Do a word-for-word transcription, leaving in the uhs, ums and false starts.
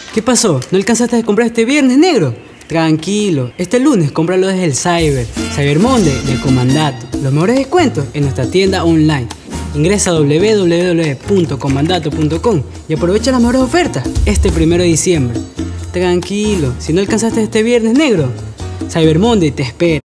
¿Qué pasó? ¿No alcanzaste a comprar este viernes, negro? Tranquilo, este lunes cómpralo desde el Cyber, Cyber Monday del Comandato. Los mejores descuentos en nuestra tienda online. Ingresa a doble u doble u doble u punto comandato punto com y aprovecha las mejores ofertas este primero de diciembre. Tranquilo, si no alcanzaste este viernes, negro, Cyber Monday te espera.